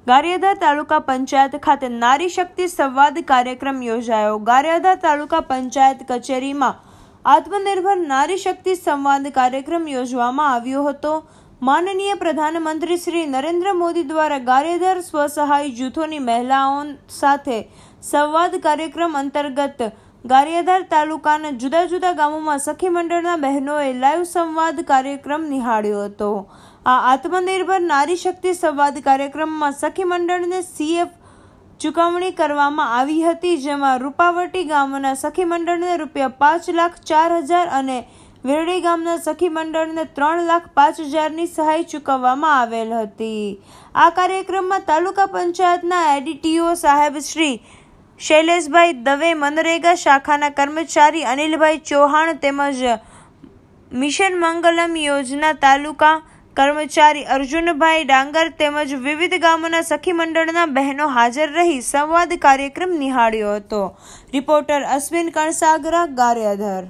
ગારિયાધાર તાલુકા પંચાયત ખાતે નારી શક્તિ સંવાદ કાર્યક્રમ યોજાયો। ગારિયાધાર તાલુકા પંચાયત કચેરીમાં આત્મનિર્ભર નારી શક્તિ સંવાદ કાર્યક્રમ યોજવામાં આવ્યો હતો। માનનીય પ્રધાનમંત્રી શ્રી નરેન્દ્ર મોદી દ્વારા ગારિયાધાર સ્વસહાય જૂથોની મહિલાઓ સાથે સંવાદ કાર્યક્રમ અંતર્ગત ગારિયાધાર તાલુકાના જુદા જુદા ગામોમાં સખી મંડળના બહેનોએ લાઈવ સંવાદ કાર્યક્રમ નિહાળ્યો હતો। આ આત્મનિર્ભર નારી શક્તિ સંવાદ કાર્યક્રમમાં સખી મંડળને CF ચૂકવણી કરવામાં આવી હતી, જેમાં રૂપાવટી ગામના સખી મંડળને ₹5,04,000 અને વેરડી ગામના સખી મંડળને ₹3,05,000ની સહાય ચૂકવવામાં આવેલ હતી। આ કાર્યક્રમમાં તાલુકા પંચાયતના એડીટીઓ સાહેબ શ્રી શૈલેષભાઈ દવે, મનરેગા શાખાના કર્મચારી અનિલભાઈ ચૌહાણ તેમજ મિશન મંગલમ યોજના તાલુકા કર્મચારી અર્જુનભાઈ ડાંગર તેમજ વિવિધ ગામોના સખી મંડળના બહેનો હાજર રહી સંવાદ કાર્યક્રમ નિહાળ્યો હતો। રિપોર્ટર અશ્વિન કણસાગરા, ગારિયાધાર।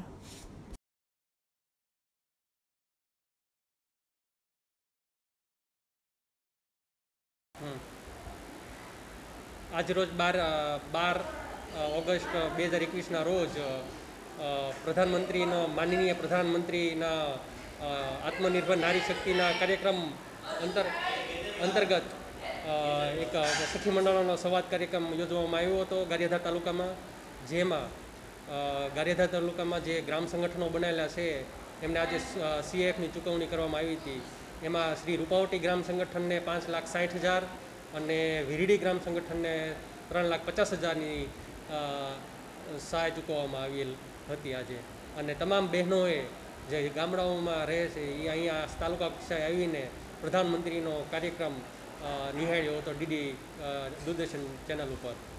આજરોજ 12 ઓગસ્ટ 2021ના રોજ પ્રધાનમંત્રીનો માનનીય પ્રધાનમંત્રીના આત્મનિર્ભર નારી શક્તિના કાર્યક્રમ અંતર્ગત એક સખી મંડળોનો સંવાદ કાર્યક્રમ યોજવામાં આવ્યો હતો ગારિયાધાર તાલુકામાં, જેમાં ગારિયાધાર તાલુકામાં જે ગ્રામ સંગઠનો બનાવેલા છે એમને આજે CFની ચૂકવણી કરવામાં આવી હતી। એમાં શ્રી રૂપાવટી ગ્રામ સંગઠનને ₹5,60,000 અને વિરડી ગ્રામ સંગઠનને ₹3,50,000ની સહાય ચૂકવવામાં આવેલ હતી આજે। અને તમામ બહેનોએ જે ગામડાઓમાં રહે છે એ અહીંયા તાલુકા કક્ષાએ આવીને પ્રધાનમંત્રીનો કાર્યક્રમ નિહાળ્યો હતો DD દૂરદર્શન ચેનલ ઉપર।